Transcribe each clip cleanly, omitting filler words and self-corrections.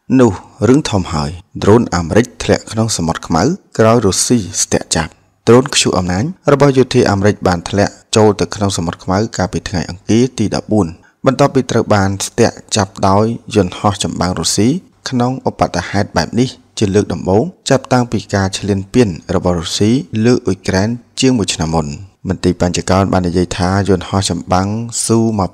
នោះរឿងធំហើយដ្រូនអាមេរិកធ្លាក់ក្នុងសមុទ្រខ្មៅក្រោយរុស្ស៊ីស្ទាក់ចាប់ដ្រូនខ្ជូអំណាចរបស់យោធាអាមេរិកបានធ្លាក់ចូលទៅក្នុងសមុទ្រខ្មៅកាលពីថ្ងៃអង្គារទី14បន្ទាប់ពីត្រូវបានស្ទាក់ចាប់ដោយយន្តហោះចម្បាំងរុស្ស៊ីក្នុងឧបទ្ទហេតុបែបនេះជាលើកដំបូងចាប់តាំងពីការឈ្លានពានរបស់រុស្ស៊ីលើអ៊ុយក្រែនជាង1ឆ្នាំមុនមន្ត្រីបញ្ចកោណបាននិយាយថាយន្តហោះចម្បាំងស៊ូ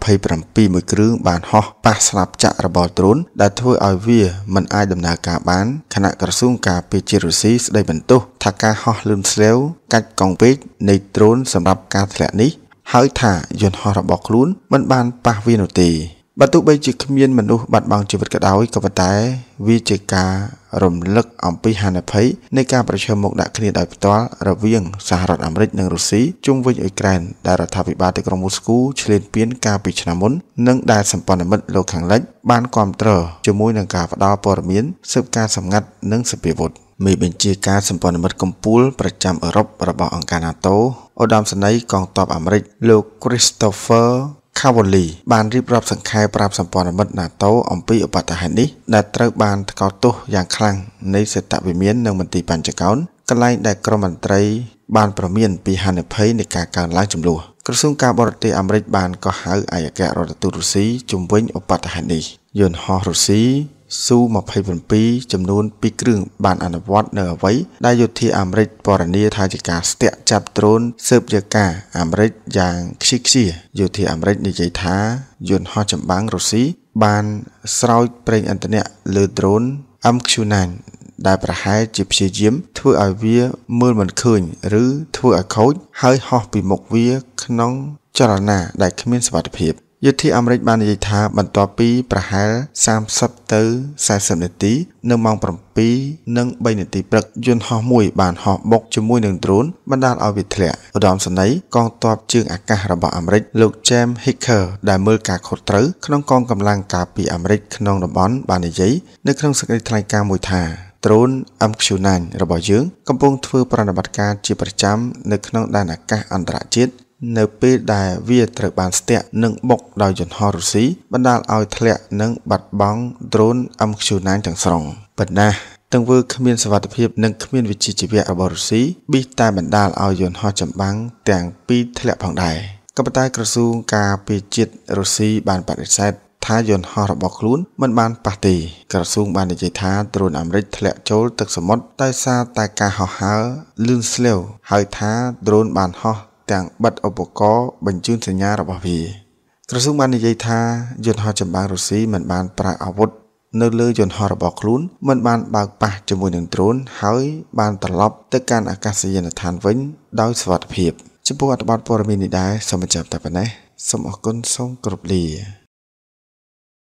27មួយគ្រឿងបានហោះប៉ះស្លាប់ចាក់របស់ដ្រូនដែលធ្វើឲ្យវាមិនអាចដំណើរការបានខណៈក្រសួងការពារជាតិរុស្ស៊ីស្ដីបន្ទោសថាការហោះលឿនស្លេវកាច់កង់ពេកនៃដ្រូនសម្រាប់ការធ្លាក់នេះហើយថាយន្តហោះរបស់ខ្លួនមិនបានប៉ះវានោះទេបើទោះបីជាគ្មានមនុស្សបាត់បង់ជីវិតក៏ដោយក៏ប៉ុន្តែវាជាការរំលឹកអំពីហានិភ័យនៃការប្រឈមមុខដាក់គ្នាដោយផ្ទាល់រវាងសហរដ្ឋអាមេរិកនិងរុស្ស៊ីជុំវិញអ៊ុយក្រែនដែលរដ្ឋាភិបាលទីក្រុងមូស្គូឈ្លានពានកាលពីឆ្នាំមុននិងដែលសម្ព័ន្ធមិត្តលោកខាងលិចបានគាំទ្រជាមួយនឹងការផ្ដល់ព័ត៌មានស៊ើបការសម្ងាត់និងសពាវុធមេបញ្ជាការសម្ព័ន្ធមិត្តកំពូលប្រចាំអឺរ៉ុបរបស់អង្គការ NATO ឧត្តមសេនីយកងទ័ពអាមេរិកលោក Christopher Cavoli បានរៀបរាប់សង្ខេបប្រាប់សម្ព័ន្ធមិត្ត NATO អំពីឧបទ្ទហេតុនេះដែលត្រូវបានថ្កោលទោសយ៉ាងខ្លាំងនៃសេតវិមាននិងមន្ទីរបញ្ចកោណកន្លែងដែលក្រមមន្ត្រីបានប្រមានពីហានិភ័យនៃការកើនឡើងចំនួនក្រសួងការបរទេសអាមេរិកបានកោះហៅឯកអគ្គរដ្ឋទូតរុស្ស៊ីជំវិញឧបទ្ទហេតុនេះយន្តហោះរុស្ស៊ីស៊ូ27ចំនួន2គ្រឿងបានអនុវត្តនៅអ្វីដែលយោធាអាមេរិកពណ៌នាថាជាការស្ទាក់ចាប់ដ្រូនស៊ើបយការអាមេរិកយ៉ាងខ្ជិះខ្ជាយោធាអាមេរិកនិយាយថាយន្តហោះចម្បាំងរុស្ស៊ីបានស្រោចប្រេងឥន្ធនៈលើដ្រូន MQ-9 ដែលប្រហែលជាព្យាយាមធ្វើឲ្យវាមើលមិនឃើញឬធ្វើឲ្យខូចហើយហោះពីមុខវាក្នុងចលនាដែលគ្មានសុវត្ថិភាពយោធាអាមេរិកបាននិយាយថាបន្ទាប់ពីប្រហែល30ទៅ40នាទីនៅម៉ោង7:03នាទីព្រឹកយន្តហោះមួយបានហោះបុកជាមួយនឹងដ្រូនបណ្ដាលឲ្យវាធ្លាក់ឧត្តមសេនីយកងទ័ពជើងអាកាសរបស់អាមេរិកលោក James Hicker ដែលមើលការខុសត្រូវក្នុងកងកម្លាំងការពារអាមេរិកក្នុងតំបន់បាននិយាយនៅក្នុងសេចក្តីថ្លែងការណ៍មួយថាដ្រូន MQ-9 របស់យើងកំពុងធ្វើប្រតិបត្តិការជាប្រចាំនៅក្នុងដែនអាកាសអន្តរជាតិនៅពេលដែលវាត្រូវបានស្ទាក់និងបុកដោយយន្តហោះរុស្ស៊ីបណ្ដាលឲ្យធ្លាក់និងបាត់បង់ដ្រូន MQ-9 ទាំងស្រុងប៉ុន្តែទង្វើគ្មានសុវត្ថិភាពនិងគ្មានវិជ្ជាជីវៈរបស់រុស្ស៊ីប៊ីតែបណ្ដាលឲ្យយន្តហោះចម្បាំងទាំងពីរធ្លាក់ផងដែរក៏ប៉ុន្តែក្រសួងការពារជាតិរុស្ស៊ីបានបដិសេធថាយន្តហោះរបស់ខ្លួនមិនបានប៉ះទេក្រសួងបាននិយាយថាដ្រូនអាមេរិកធ្លាក់ចូលទឹកសមុទ្រដោយសារតែការហោះហើរលឿនស្លេវហើយថាដ្រូនបានហោះទាំងបិទឧបករណ៍បញ្ជូនសញ្ញារបស់វាក្រសួងបាននិយាយថាយន្តហោះចម្បាំងរុស្ស៊ីមិនបានប្រើអាវុធនៅលើយន្តហោះរបស់ខ្លួនមិនបានបើកប៉ះជាមួយនឹងដ្រូនហើយបានត្រឡប់ទៅកាន់អាកាសយានដ្ឋានវិញដោយសុវត្ថិភាពចំពោះអត្ថបទព័ត៌មាននេះដែរសូមបញ្ចប់តែប៉ុណ្ណេះសូមអរគុណសូមគោរពលា